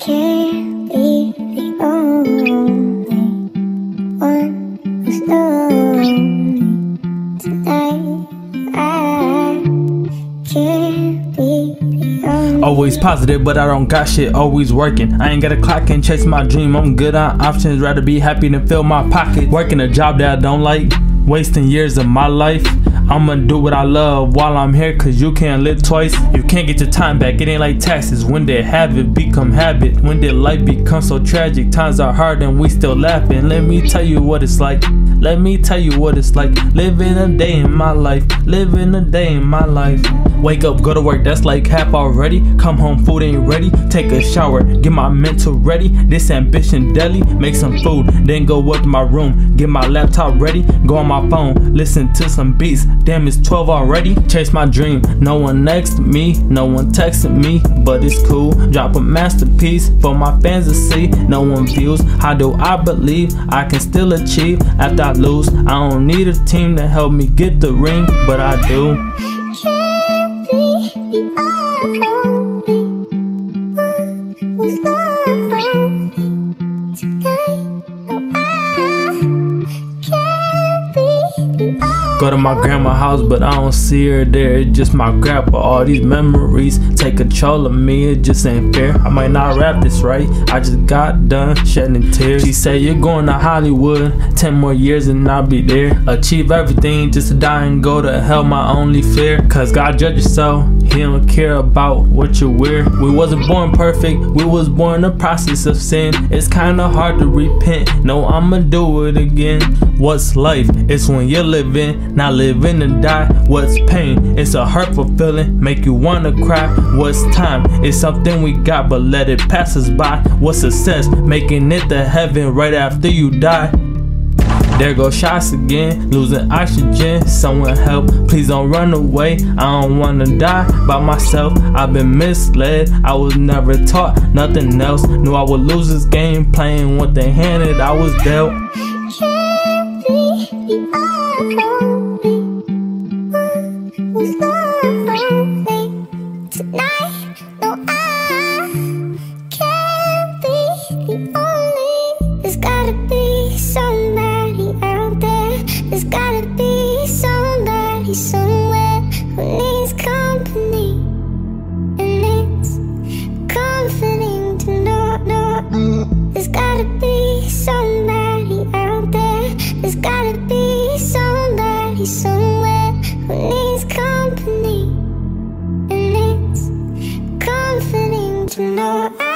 can't be the only one who's lonely tonight. I can't be the only. Always positive, but I don't got shit, always working. I ain't got a clock, can't chase my dream. I'm good on options, rather be happy than fill my pocket. Working a job that I don't like, wasting years of my life. I'ma do what I love while I'm here, cause you can't live twice. You can't get your time back, it ain't like taxes. When they have it become habit, when their life becomes so tragic. Times are hard and we still laughing. Let me tell you what it's like. Let me tell you what it's like. Living a day in my life, living a day in my life. Wake up, go to work, that's like half already. Come home, food ain't ready. Take a shower, get my mental ready. This ambition deli, make some food, then go up to my room. Get my laptop ready, go on my phone, listen to some beats. Damn, it's 12 already. Chase my dream, no one next to me, no one texting me, but it's cool. Drop a masterpiece for my fans to see. No one views, how do I believe I can still achieve after I lose? I don't need a team to help me get the ring, but I do. Can't be the only one who's lonely tonight. No, I can't be the only. Go to my grandma's house, but I don't see her there. It's just my grandpa. All these memories take control of me. It just ain't fair. I might not rap this right. I just got done shedding tears. She said, you're going to Hollywood, 10 more years and I'll be there. Achieve everything just to die and go to hell, my only fear. Cause God judges, so He don't care about what you wear. We wasn't born perfect, we was born in the process of sin. It's kinda hard to repent. No, I'ma do it again. What's life? It's when you're living, not living and die. What's pain? It's a hurtful feeling, make you wanna cry. What's time? It's something we got, but let it pass us by. What's success? Making it to heaven right after you die. There go shots again, losing oxygen. Someone help, please don't run away. I don't wanna die by myself. I've been misled, I was never taught nothing else. Knew I would lose this game, playing with the hand that I was dealt. Can't be the only one who's lonely tonight. No, I can't be the only. There's gotta be somebody out there. There's gotta be somebody somewhere who needs company, and it's comforting to know. There's gotta be somebody out there. There's gotta be somebody somewhere who needs company, and it's comforting to know.